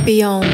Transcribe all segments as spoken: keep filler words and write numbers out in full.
Beyond.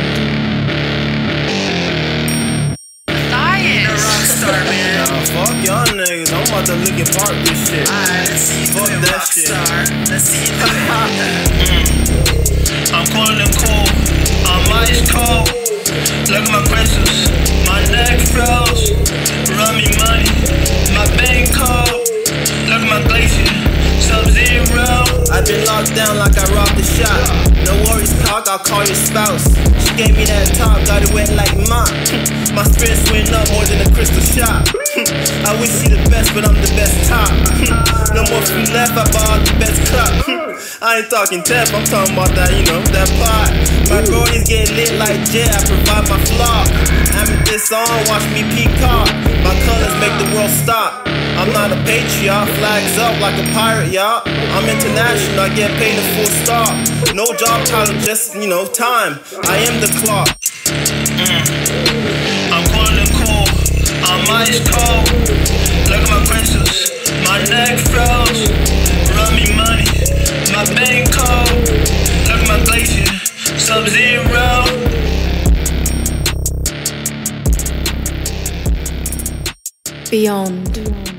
Rockstar, man. Nah, fuck y'all niggas. I'm about to Linkin Park this shit. Alright, let's see you Fuck do it, that shit. Rockstar. Let's see you do it. Mm. I'm cool and cool. I'm ice cold. Look at my crystals. My neck froze. Run me money. My bank cold. Look at my glacier. Sub-zero. I've been locked down like I robbed the shop. No worries, cock, I'll call your spouse. She gave me that top, got it wet like mine. My spirits went up more than a crystal shop. I wish she the best, but I'm the best top. No more free left, I bought the best cup. I ain't talking tap, I'm talking about that, you know, that pot. My brodies get lit like jet, I provide my flock. Amethyst on, watch me peacock. My colors make the world stop. I'm not a patriot, flags up like a pirate, y'all. I'm international, I get paid a full stop. No job title, just, you know, time. I am the clock. Mm. I'm cool and cool. I'm ice cold. Look at my crystals. My neck froze. Run me money. My bank cold. Look at my glacier. Sub-zero. Beyond.